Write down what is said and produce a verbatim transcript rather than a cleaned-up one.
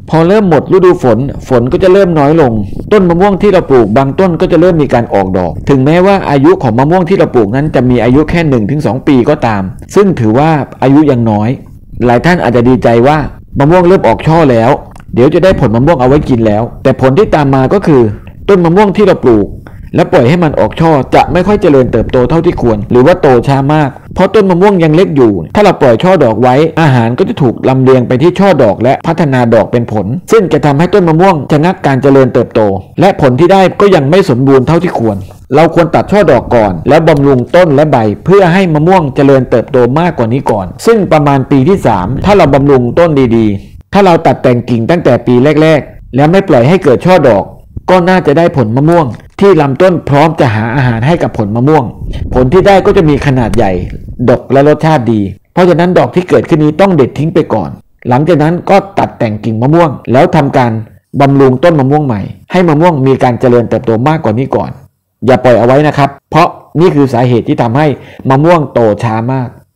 พอเริ่มหมดฤดูฝนฝนก็จะเริ่มน้อยลงต้นมะม่วงที่เราปลูกบางต้นก็จะเริ่มมีการออกดอกถึงแม้ว่าอายุของมะม่วงที่เราปลูกนั้นจะมีอายุแค่ หนึ่งถึงสอง ปีก็ตามซึ่งถือว่าอายุยังน้อยหลายท่านอาจจะดีใจว่ามะม่วงเริ่มออกช่อแล้วเดี๋ยวจะได้ผลมะม่วงเอาไว้กินแล้วแต่ผลที่ตามมาก็คือต้นมะม่วงที่เราปลูกและปล่อยให้มันออกช่อจะไม่ค่อยเจริญเติบโตเท่าที่ควรหรือว่าโตช้ามากเพราะต้นมะม่วงยังเล็กอยู่ถ้าเราปล่อยช่อดอกไว้อาหารก็จะถูกลำเลียงไปที่ช่อดอกและพัฒนาดอกเป็นผลซึ่งจะทำให้ต้นมะม่วงชะงักการเจริญเติบโตและผลที่ได้ก็ยังไม่สมบูรณ์เท่าที่ควรเราควรตัดช่อดอกก่อนแล้วบำรุงต้นและใบเพื่อให้มะม่วงเจริญเติบโตมากกว่านี้ก่อนซึ่งประมาณปีที่สามถ้าเราบำรุงต้นดีๆถ้าเราตัดแต่งกิ่งตั้งแต่ปีแรกๆแล้วไม่ปล่อยให้เกิดช่อดอกก็น่าจะได้ผลมะม่วงที่ลำต้นพร้อมจะหาอาหารให้กับผลมะม่วงผลที่ได้ก็จะมีขนาดใหญ่ดกและรสชาติดีเพราะฉะนั้นดอกที่เกิดขึ้นนี้ต้องเด็ดทิ้งไปก่อนหลังจากนั้นก็ตัดแต่งกิ่งมะม่วงแล้วทำการบำรุงต้นมะม่วงใหม่ให้มะม่วงมีการเจริญเติบโตมากกว่านี้ก่อนอย่าปล่อยเอาไว้นะครับเพราะนี่คือสาเหตุที่ทำให้มะม่วงโตช้ามาก